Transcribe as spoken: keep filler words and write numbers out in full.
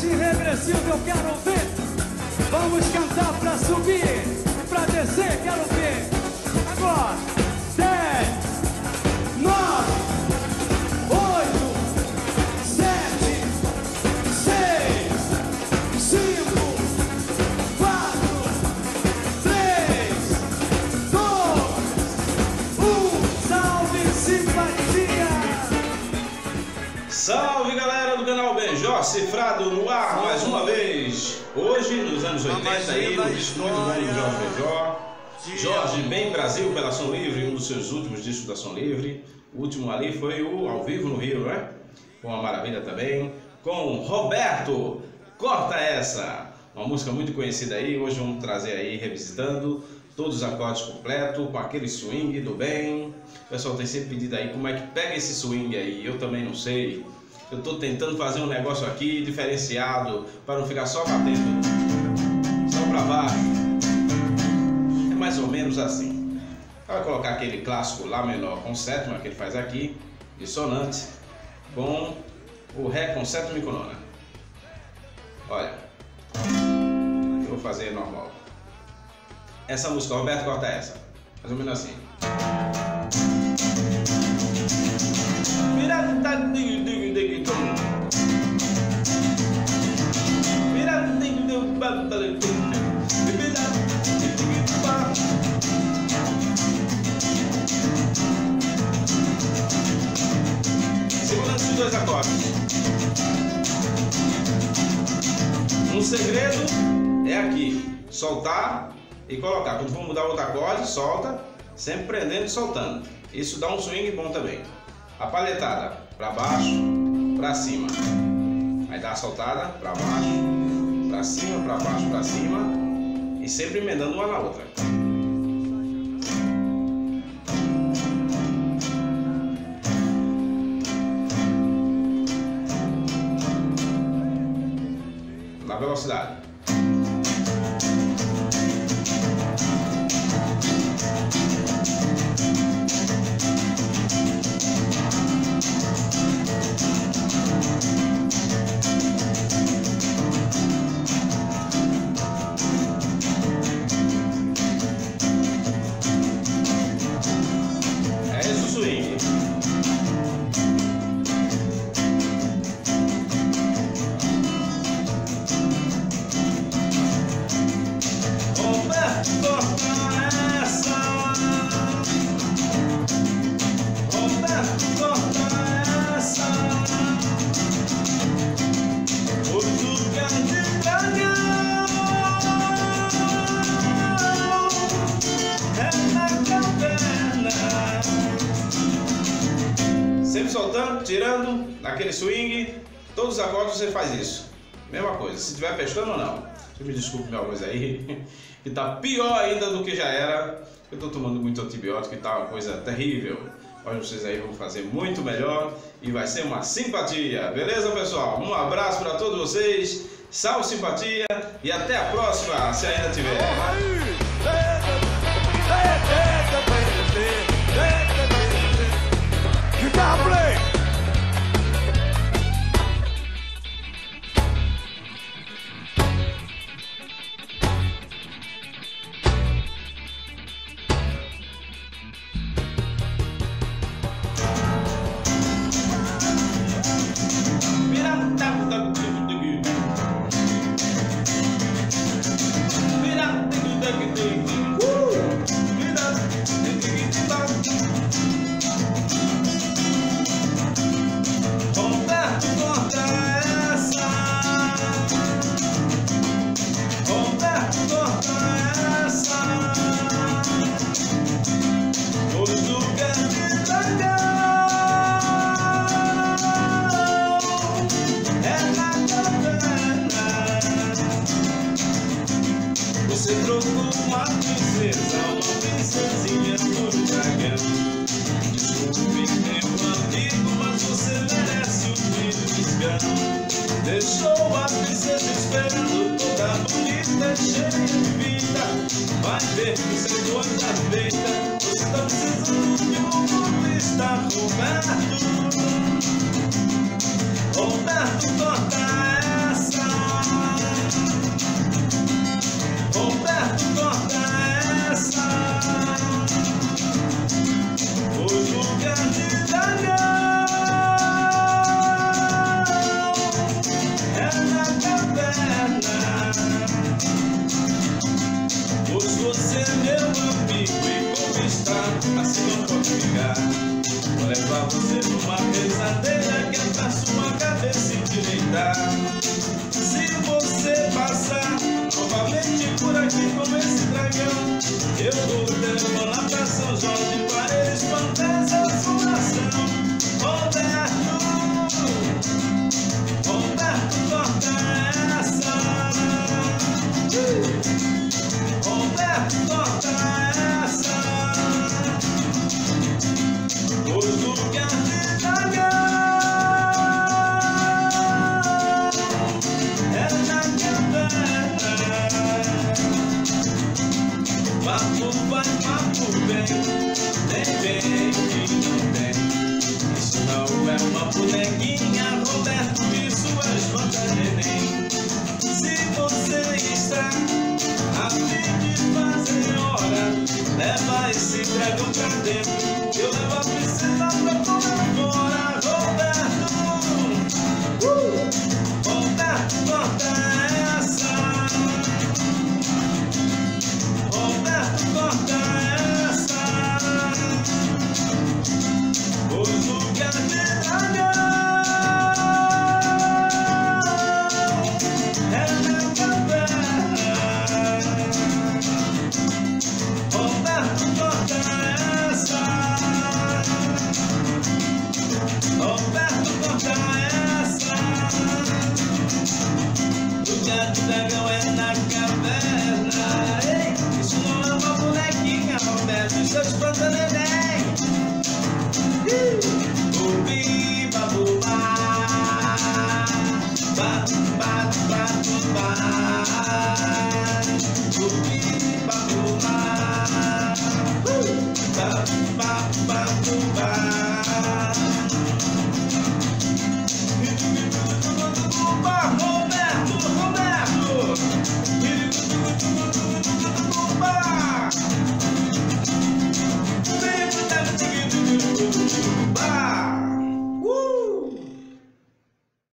esse regressivo eu quero ver. Vamos cantar pra subir, pra descer, quero ver. Agora, dez, nove, oito, sete, seis, cinco, quatro, três, dois, um. Salve simpatia! Salve galera do canal Benjó Cifrado no ar mais uma vez. Hoje, nos anos oitenta, aí, no disco muito bom do Jorge Benjó. Jorge Bem Brasil pela Som Livre, um dos seus últimos discos da Som Livre. O último ali foi o Ao Vivo no Rio, né? Foi uma maravilha também. Com Roberto, Corta Essa, uma música muito conhecida aí. Hoje vamos trazer aí, revisitando todos os acordes completos, com aquele swing do bem. O pessoal tem sempre pedido aí como é que pega esse swing aí, eu também não sei. Eu estou tentando fazer um negócio aqui diferenciado, para não ficar só batendo só para baixo. É mais ou menos assim. Vai colocar aquele clássico Lá menor com sétima que ele faz aqui, dissonante, com o Ré com sétima e com nona. Olha, eu vou fazer normal. Essa música, Roberto Corta Essa, mais ou menos assim. Segurando esses dois acordes. Um segredo é aqui, soltar e colocar. Quando for mudar outro acorde, solta, sempre prendendo e soltando. Isso dá um swing bom também. A palhetada para baixo, para cima. Aí dá a soltada para baixo, para cima, para baixo, para cima. E sempre emendando uma na outra. Na velocidade. Sempre soltando, tirando, naquele swing, todos os acordes você faz isso. Mesma coisa, se estiver pestando ou não. Você me desculpe minha voz aí, que tá pior ainda do que já era. Eu tô tomando muito antibiótico e tá uma coisa terrível. Mas vocês aí vão fazer muito melhor e vai ser uma simpatia. Beleza, pessoal? Um abraço para todos vocês, salve simpatia e até a próxima, se ainda tiver. Guitar play! Você trocou uma princesa, uma princesinha por um dragão. Desculpe, meu amigo, mas você merece um beliscão. Deixou a princesa esperando, toda bonita e cheia de vida. Vai ver que você é coisa feita. Você tá precisando de um turista, Roberto. Roberto, corta essa. Eu vou lá pra São Jorge para espantar essa assombração. Roberto, Roberto, corta essa. Roberto, corta essa. Pois o que a vida era na caverna. Papo vai, papo vem, nem vem que não tem. Isso não é uma bonequinha, Roberto, isso é espanta neném. Se você está a fim de fazer hora, leva esse dragão pra dentro.